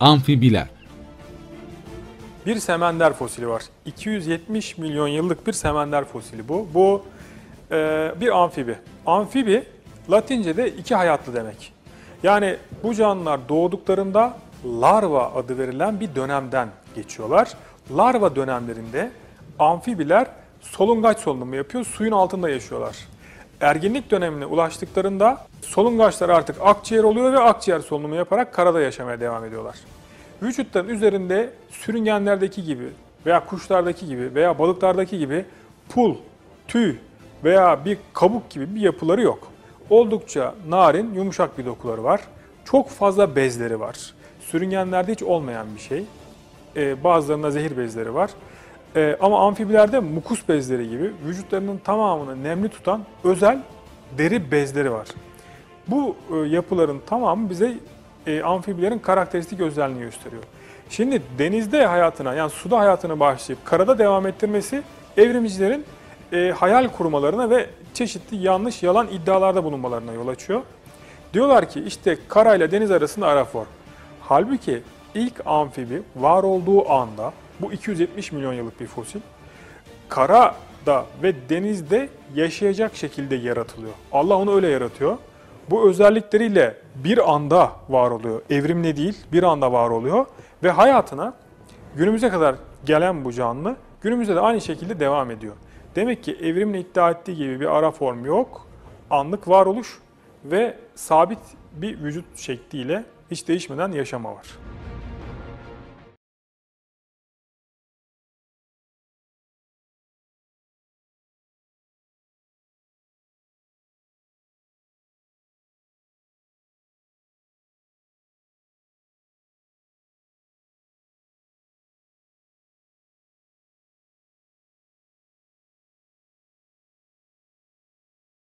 Amfibiler. Bir semender fosili var. 270 milyon yıllık bir semender fosili bu. Bu bir amfibi. Amfibi Latince'de iki hayatlı demek. Yani bu canlılar doğduklarında larva adı verilen bir dönemden geçiyorlar. Larva dönemlerinde amfibiler solungaç solunumu yapıyor, suyun altında yaşıyorlar. Ergenlik dönemine ulaştıklarında solungaçlar artık akciğer oluyor ve akciğer solunumu yaparak karada yaşamaya devam ediyorlar. Vücutların üzerinde sürüngenlerdeki gibi veya kuşlardaki gibi veya balıklardaki gibi pul, tüy veya bir kabuk gibi bir yapıları yok. Oldukça narin, yumuşak bir dokuları var. Çok fazla bezleri var. Sürüngenlerde hiç olmayan bir şey. Bazılarında zehir bezleri var. Ama amfibilerde mukus bezleri gibi vücutlarının tamamını nemli tutan özel deri bezleri var. Bu yapıların tamamı bize amfibilerin karakteristik özelliğini gösteriyor. Şimdi denizde hayatına, yani suda hayatını başlayıp karada devam ettirmesi evrimcilerin hayal kurmalarına ve çeşitli yanlış, yalan iddialarda bulunmalarına yol açıyor. Diyorlar ki işte karayla deniz arasında arafor. Halbuki ilk amfibi var olduğu anda, bu 270 milyon yıllık bir fosil, karada ve denizde yaşayacak şekilde yaratılıyor. Allah onu öyle yaratıyor. Bu özellikleriyle bir anda var oluyor. Evrimle değil, bir anda var oluyor. Ve hayatına günümüze kadar gelen bu canlı günümüzde de aynı şekilde devam ediyor. Demek ki evrimle iddia ettiği gibi bir ara form yok. Anlık varoluş ve sabit bir vücut şekliyle hiç değişmeden yaşama var.